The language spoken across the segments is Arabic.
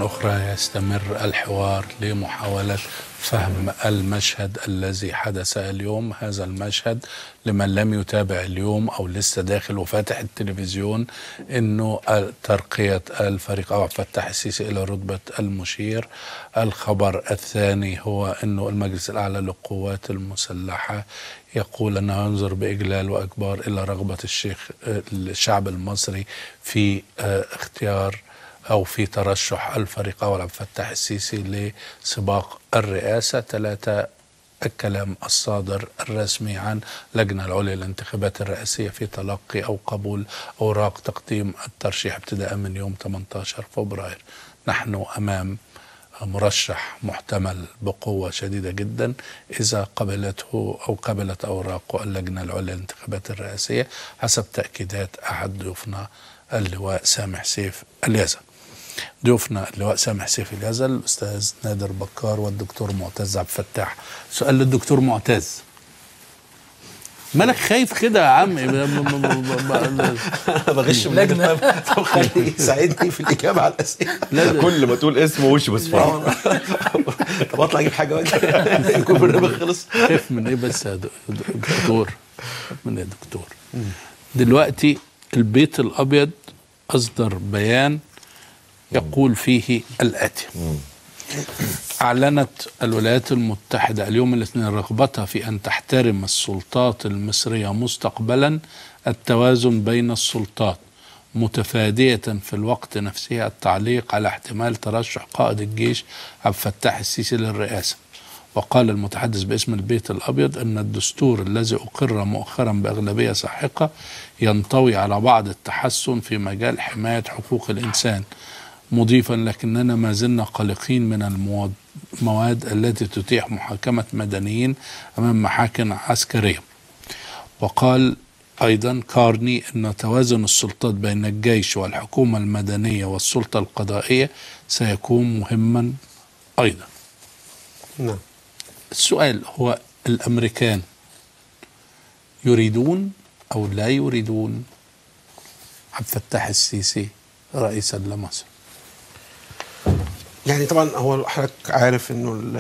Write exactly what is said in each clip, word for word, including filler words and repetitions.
أخرى يستمر الحوار لمحاولة فهم المشهد الذي حدث اليوم. هذا المشهد لمن لم يتابع اليوم أو لسه داخل وفاتح التلفزيون، إنه ترقية الفريق عبد الفتاح السيسي إلى رتبة المشير. الخبر الثاني هو إنه المجلس الأعلى للقوات المسلحة يقول أنه ينظر بإجلال وإكبار إلى رغبة الشيخ الشعب المصري في اختيار أو في ترشح الفريق أول عبد الفتاح السيسي لسباق الرئاسة. ثلاثة، الكلام الصادر الرسمي عن لجنة العليا للانتخابات الرئاسية في تلقي أو قبول أوراق تقديم الترشيح ابتداء من يوم ثمانية عشر فبراير. نحن أمام مرشح محتمل بقوة شديدة جدا إذا قبلته أو قبلت أوراقه اللجنة العليا للانتخابات الرئاسية حسب تأكيدات أحد ضيوفنا اللواء سامح سيف اليزن. ضيوفنا اللواء سامح سيف اليزن، الأستاذ نادر بكار والدكتور معتز عبد الفتاح. سؤال للدكتور معتز، مالك خايف كده يا عم؟ بغش من لجنة. طب خليه يساعدني في الإجابة على الأسئلة. كل ما تقول اسمه وشه بصفار. طب أطلع أجيب حاجة وجه يكون البرنامج خلص. خايف من إيه بس يا دكتور؟ من إيه يا دكتور؟ دلوقتي البيت الأبيض أصدر بيان يقول فيه الآتي: أعلنت الولايات المتحدة اليوم الاثنين رغبتها في أن تحترم السلطات المصرية مستقبلا التوازن بين السلطات، متفادية في الوقت نفسه التعليق على احتمال ترشح قائد الجيش عبد الفتاح السيسي للرئاسة. وقال المتحدث باسم البيت الأبيض أن الدستور الذي أقر مؤخرا بأغلبية ساحقة ينطوي على بعض التحسن في مجال حماية حقوق الإنسان، مضيفا لكننا ما زلنا قلقين من المواد التي تتيح محاكمة مدنيين أمام محاكم عسكرية. وقال أيضا كارني أن توازن السلطات بين الجيش والحكومة المدنية والسلطة القضائية سيكون مهما أيضا. نعم. السؤال هو: الأمريكان يريدون أو لا يريدون عبد الفتاح السيسي رئيسا لمصر؟ يعني طبعا هو حضرتك عارف انه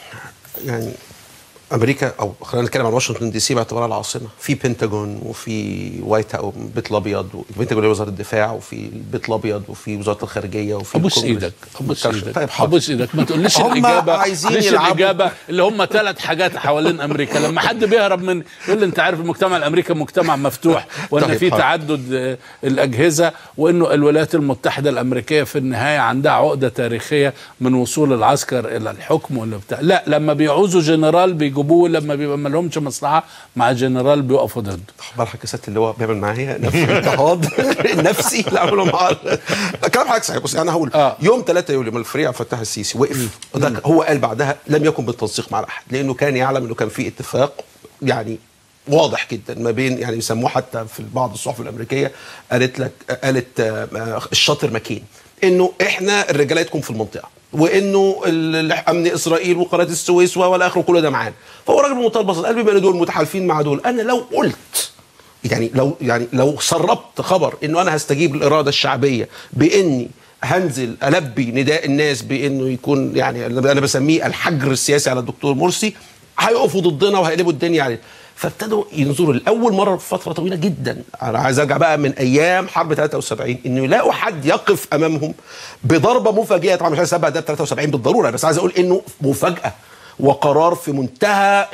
يعني امريكا، او خلينا نتكلم عن واشنطن دي سي باعتبارها العاصمه، في بنتاجون وفي وايت هاوس البيت الابيض، البنتاجون وزاره الدفاع، وفي البيت الابيض، وفي وزاره الخارجيه، وفي ابوس ايدك ابوس ايدك طيب ابوس ايدك ما تقوليش الاجابه عايزين الاجابه اللي هم ثلاث حاجات حوالين امريكا. لما حد بيهرب من يقول لي انت عارف المجتمع الامريكي مجتمع مفتوح وان طيب في حاضر. تعدد الاجهزه، وانه الولايات المتحده الامريكيه في النهايه عندها عقده تاريخيه من وصول العسكر الى الحكم ولا بتاع. لا، لما بيعوزوا جنرال بيجيبوه، لما بيبقى ما لهمش مصلحه مع جنرال بيقفوا ضده. اخبار حكايات اللي هو بيعمل معايا نفس الاضطهاد النفسي اللي عمله معاه. كلام حضرتك صحيح. بص انا هقول آه. يوم ثلاثة يوليو لما الفريق عبد الفتاح السيسي وقف، هو قال بعدها لم يكن بالتنسيق مع احد، لانه كان يعلم انه كان في اتفاق يعني واضح جدا ما بين، يعني بيسموه حتى في بعض الصحف الامريكيه قالت لك قالت الشاطر مكين، انه احنا الرجاله تكون في المنطقه، وانه امن اسرائيل وقناه السويس والى اخره كل ده معانا. فهو راجل منتهى البساطه قال بما ان دول متحالفين مع دول، انا لو قلت يعني لو يعني لو سربت خبر انه انا هستجيب للاراده الشعبيه باني هنزل البي نداء الناس بانه يكون يعني انا بسميه الحجر السياسي على الدكتور مرسي، هيقفوا ضدنا وهيقلبوا الدنيا علينا. فابتدوا ينظروا لاول مره في فتره طويله جدا، انا عايز ارجع بقى من ايام حرب ثلاثة وسبعين، انه يلاقوا حد يقف امامهم بضربه مفاجئه. طبعا مش عايز اسبق ده ثلاثة وسبعين بالضروره، بس عايز اقول انه مفاجاه وقرار في منتهى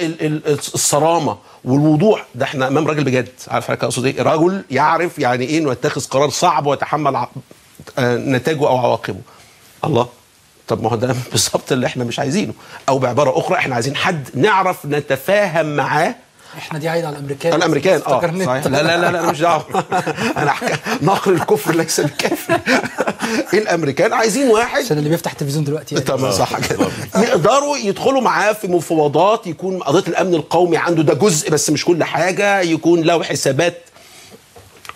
الصرامه والوضوح. ده احنا امام راجل بجد، عارف حضرتك اقصد ايه؟ رجل يعرف يعني ايه انه يتخذ قرار صعب ويتحمل نتائجه او عواقبه. الله، طب ما هو ده بالظبط اللي احنا مش عايزينه، او بعباره اخرى احنا عايزين حد نعرف نتفاهم معاه. احنا دي عايده على الامريكان. الامريكان اه صحيح. لا لا لا انا مش دعوه. انا نقر الكفر ليس بكافر. الامريكان عايزين واحد عشان اللي بيفتح التلفزيون دلوقتي يعني. تمام صح كده. يقدروا يدخلوا معاه في مفاوضات، يكون قضيه الامن القومي عنده ده جزء بس مش كل حاجه، يكون له حسابات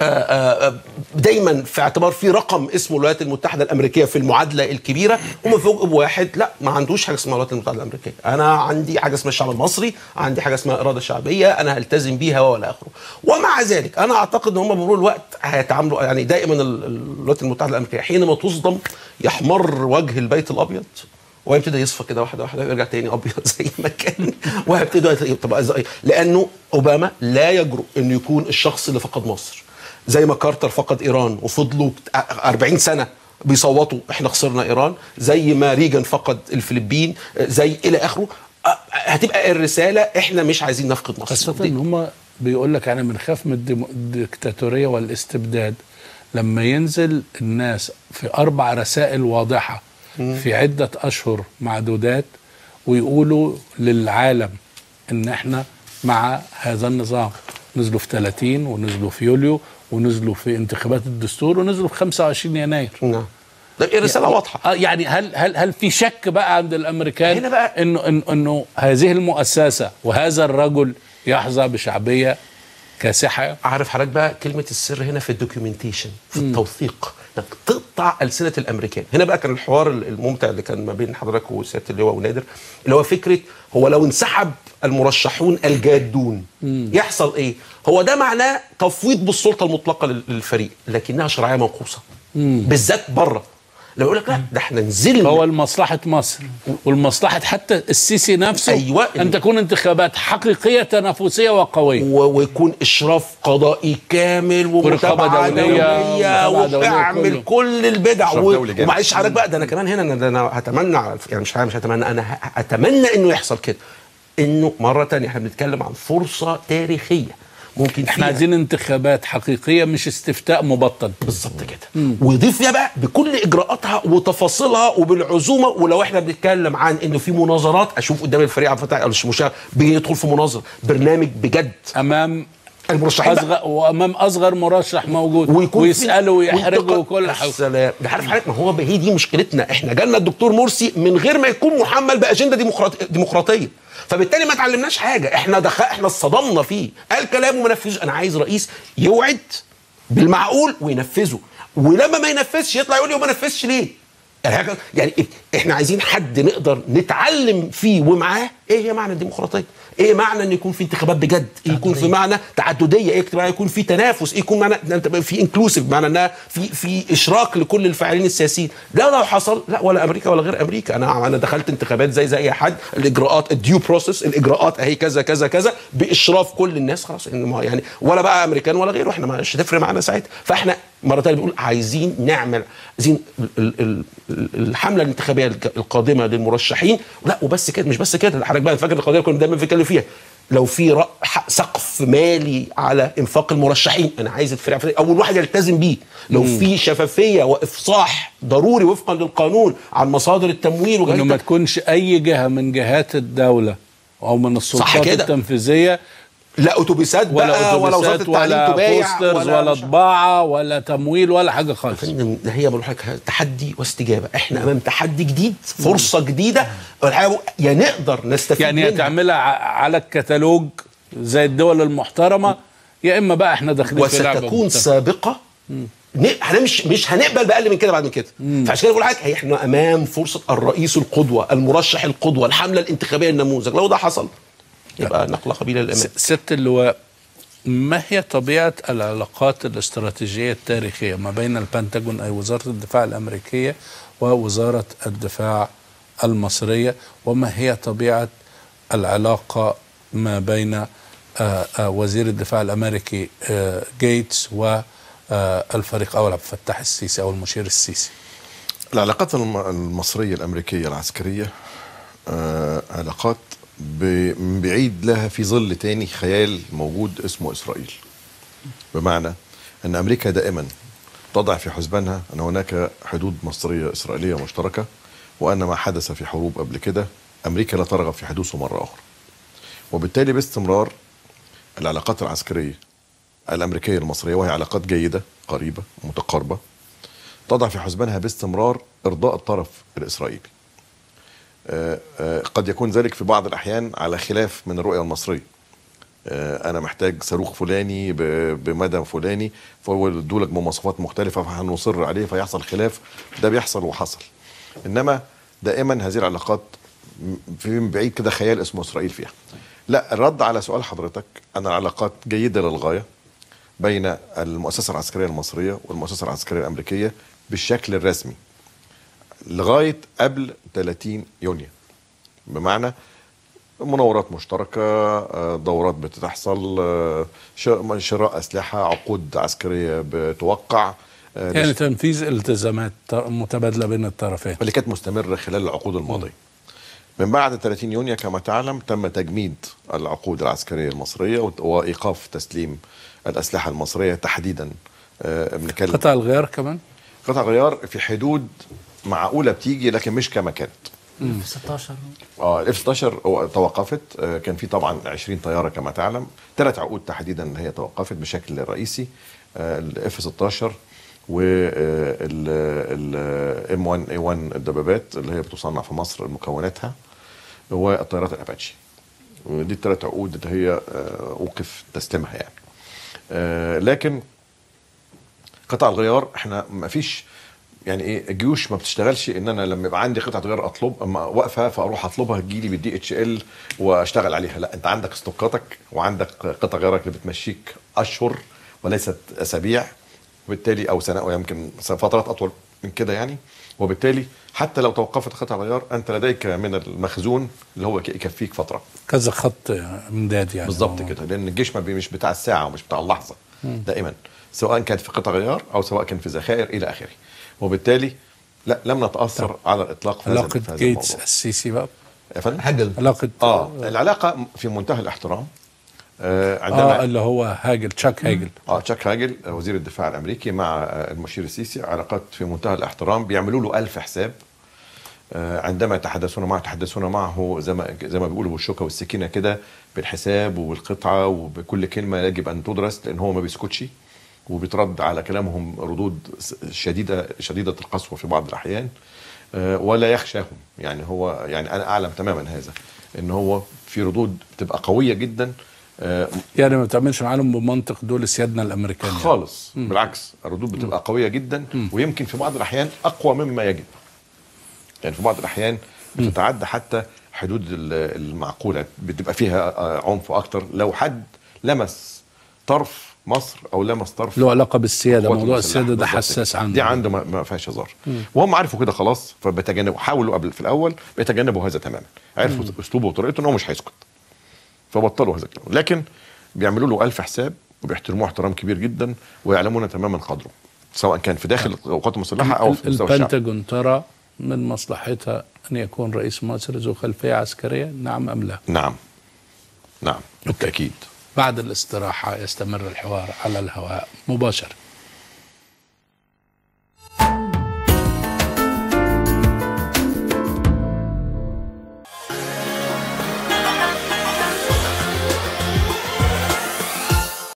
دايما في اعتبار في رقم اسمه الولايات المتحده الامريكيه في المعادله الكبيره، هم فوق بواحد لا ما عندوش حاجه اسمها الولايات المتحده الامريكيه. انا عندي حاجه اسمها الشعب المصري، عندي حاجه اسمها اراده شعبيه انا هلتزم بيها ولا اخره. ومع ذلك انا اعتقد ان هم بمرور الوقت هيتعاملوا، يعني دائما الولايات المتحده الامريكيه حينما تصدم يحمر وجه البيت الابيض ويبتدي يصفى كده واحده واحده ويرجع تاني ابيض زي ما كان، وهيبتدوا طب لانه اوباما لا يجرؤ انه يكون الشخص اللي فقد مصر، زي ما كارتر فقد ايران وفضلوا أربعين سنه بيصوتوا احنا خسرنا ايران، زي ما ريجن فقد الفلبين، زي الى اخره. هتبقى الرساله احنا مش عايزين نفقد مصر. خاصه ان هم بيقول لك انا بنخاف من الديكتاتوريه والاستبداد لما ينزل الناس في اربع رسائل واضحه في عدة أشهر معدودات ويقولوا للعالم إن إحنا مع هذا النظام. نزلوا في ثلاثين ونزلوا في يوليو ونزلوا في انتخابات الدستور ونزلوا في خمسة وعشرين يناير. نعم. ده الرسالة يعني واضحة. يعني هل هل هل في شك بقى عند الأمريكان هنا بقى إنه إنه إنه هذه المؤسسة وهذا الرجل يحظى بشعبية كاسحة؟ عارف حضرتك بقى كلمة السر هنا في الدوكيومنتيشن، في م. التوثيق، انك تقطع ألسنة الامريكان. هنا بقى كان الحوار الممتع اللي كان ما بين حضرتك وسيادة اللواء ونادر، اللي هو فكرة هو لو انسحب المرشحون الجادون م. يحصل ايه؟ هو ده معناه تفويض بالسلطة المطلقة للفريق، لكنها شرعية منقوصة بالذات بره. لو يقول لك لا ده احنا نزلنا، هو لمصلحة مصر والمصلحة حتى السيسي نفسه أيوة أن تكون انتخابات حقيقية تنافسية وقوية ويكون إشراف قضائي كامل ومتابعة دولية وأعمل كل البدع ومعلش حضرتك بقى ده أنا كمان هنا ده أنا هتمنى، يعني مش مش هتمنى، أنا أتمنى إنه يحصل كده، إنه مرة تانية احنا بنتكلم عن فرصة تاريخية ممكن احنا عايزين انتخابات حقيقيه مش استفتاء مبطل. بالظبط كده. ويضيف فيها بقى بكل اجراءاتها وتفاصيلها وبالعزومه. ولو احنا بنتكلم عن انه في مناظرات، اشوف قدام الفريق عبد الفتاح المشاهد بيدخل في مناظره برنامج بجد امام المرشحين أصغر وامام اصغر مرشح موجود ويسالوا ويحرجوا وكل حاجه. السلام ده عارف حضرتك، ما هو هي دي مشكلتنا. احنا جالنا الدكتور مرسي من غير ما يكون محمل باجنده ديمقراطيه، فبالتالي ما اتعلمناش حاجه. احنا دخل احنا اصطدمنا فيه، قال كلام وما نفذش. انا عايز رئيس يوعد بالمعقول وينفذه، ولما ما ينفذش يطلع يقول لي وما نفذش ليه؟ يعني يعني احنا عايزين حد نقدر نتعلم فيه ومعاه ايه هي معنى الديمقراطيه، ايه معنى ان يكون في انتخابات بجد، إيه يكون في معنى تعدديه، ايه معنى يكون في تنافس، ايه يكون معنى في انكلوسيف، معنى انها في في اشراك لكل الفاعلين السياسيين. ده لو حصل لا ولا امريكا ولا غير امريكا. انا انا دخلت انتخابات زي زي اي حد، الاجراءات الديو بروسيس، الاجراءات اهي كذا كذا كذا باشراف كل الناس، خلاص يعني ولا بقى امريكان ولا غيره، احنا مش هتفرق معانا ساعتها. فاحنا مره ثانيه بنقول عايزين نعمل عايزين الحمله الانتخابيه القادمه للمرشحين، لا وبس كده مش بس كده. حضرتك بقى فاكر القضيه كنا دايما بنتكلم فيها، لو في سقف مالي على انفاق المرشحين، انا عايز الفريق اول واحد يلتزم بيه. لو في شفافيه وافصاح ضروري وفقا للقانون عن مصادر التمويل، انه ما تكونش اي جهه من جهات الدوله او من السلطات التنفيذيه لا اتوبيسات بقى ولا وزاره التعليم تبايع ولا ولا طباعه ولا تمويل ولا حاجه خالص. هي بقول لك تحدي واستجابه، احنا امام تحدي جديد، فرصه جديده، يا نقدر نستفيد يعني تعملها على الكتالوج زي الدول المحترمه، يا اما بقى احنا داخلين في لعبه وستكون سابقه. احنا مش مش هنقبل باقل من كده بعد من كده. فعشان كده بقول لك احنا امام فرصه الرئيس القدوه، المرشح القدوه، الحمله الانتخابيه النموذج. لو ده حصل يبقى نقله قبيله للامام. ست اللواء، ما هي طبيعه العلاقات الاستراتيجيه التاريخيه ما بين البنتاجون اي وزاره الدفاع الامريكيه ووزاره الدفاع المصريه، وما هي طبيعه العلاقه ما بين آآ آآ وزير الدفاع الامريكي جيتس والفريق اول عبد الفتاح السيسي او المشير السيسي؟ العلاقات المصريه الامريكيه العسكريه علاقات من بعيد لها في ظل تاني خيال موجود اسمه إسرائيل. بمعنى أن أمريكا دائما تضع في حسبانها أن هناك حدود مصرية إسرائيلية مشتركة، وأن ما حدث في حروب قبل كده أمريكا لا ترغب في حدوثه مرة أخرى. وبالتالي باستمرار العلاقات العسكرية الأمريكية المصرية، وهي علاقات جيدة قريبة متقاربة، تضع في حسبانها باستمرار إرضاء الطرف الإسرائيلي. قد يكون ذلك في بعض الأحيان على خلاف من الرؤية المصرية، آه انا محتاج صاروخ فلاني بمدى فلاني، فهو يدولك بمواصفات مختلفه فهنصر عليه فيحصل خلاف. ده بيحصل وحصل. انما دائما هذه العلاقات في من بعيد كده خيال اسمه اسرائيل فيها. لا، الرد على سؤال حضرتك، ان العلاقات جيده للغايه بين المؤسسه العسكريه المصريه والمؤسسه العسكريه الامريكيه بالشكل الرسمي لغايه قبل ثلاثين يونيو. بمعنى مناورات مشتركه، دورات بتحصل، شراء اسلحه، عقود عسكريه بتوقع، يعني تنفيذ التزامات متبادله بين الطرفين اللي كانت مستمره خلال العقود الماضيه. من بعد ثلاثين يونيو كما تعلم تم تجميد العقود العسكريه المصريه وايقاف تسليم الاسلحه المصريه تحديدا. بنتكلم قطع الغيار كمان، قطع غيار في حدود معقوله بتيجي لكن مش كما كانت. اف ستاشر اه الاف ستاشر توقفت. كان في طبعا عشرين طياره كما تعلم، ثلاث عقود تحديدا هي توقفت بشكل رئيسي. الاف ستاشر والام واحد اي واحد الدبابات اللي هي بتصنع في مصر مكوناتها، والطيارات الاباتشي. ودي الثلاث عقود اللي هي اوقف تسليمها يعني. لكن قطع الغيار احنا ما فيش يعني ايه، الجيوش ما بتشتغلش ان انا لما يبقى عندي قطعه غيار اطلب اما واقفه فاروح اطلبها تجيلي بالدي اتش ال واشتغل عليها. لا، انت عندك استوكاتك وعندك قطع غيارك اللي بتمشيك اشهر وليست اسابيع، وبالتالي او سنه او يمكن فترات اطول من كده يعني. وبالتالي حتى لو توقفت قطع الغيار انت لديك من المخزون اللي هو يكفيك فتره. كذا خط امداد يعني. بالظبط كده، لان الجيش ما مش بتاع الساعه ومش بتاع اللحظه دائما، سواء كانت في قطع غيار او سواء كان في ذخائر الى اخره. وبالتالي لا لم نتاثر طب. على الاطلاق في علاقه جيتس السيسي بقى يا فندم. هاجل علاقه اه العلاقه في منتهى الاحترام. آه عندما اه اللي هو هاجل تشاك هاجل اه تشاك هاجل وزير الدفاع الامريكي مع المشير السيسي علاقات في منتهى الاحترام، بيعملوا له ألف حساب. آه عندما يتحدثون معه يتحدثون معه زي ما زي ما بيقولوا بالشوكه والسكينه كده، بالحساب وبالقطعه وبكل كلمه يجب ان تدرس، لان هو ما بيسكتش وبيترد على كلامهم ردود شديده شديده القسوه في بعض الاحيان. آه ولا يخشاهم يعني. هو يعني انا اعلم تماما هذا، ان هو في ردود بتبقى قويه جدا. آه يعني ما بتعملش معاهم بمنطق دول سيادنا الامريكان خالص يعني. بالعكس، الردود بتبقى مم. قويه جدا، مم. ويمكن في بعض الاحيان اقوى مما يجب. يعني في بعض الاحيان بتتعدى حتى حدود المعقوله، بتبقى فيها عنف اكتر لو حد لمس طرف مصر او لمس طرف له علاقه بالسياده. موضوع السياده ده حساس عنده، دي عنده ما فيهاش هزار. وهم عرفوا كده خلاص، فبيتجنبوا. حاولوا قبل في الاول بيتجنبوا هذا تماما، عرفوا اسلوبه وطريقته ان هو مش هيسكت، فبطلوا هذا الكلام. لكن بيعملوا له ألف حساب وبيحترموه احترام كبير جدا، ويعلمون تماما قدره، سواء كان في داخل القوات المسلحه او في مستوى الشعب. البنتاجون ترى من مصلحتها ان يكون رئيس مصر ذو خلفيه عسكريه، نعم ام لا؟ نعم نعم بالتاكيد. بعد الاستراحه يستمر الحوار على الهواء مباشره.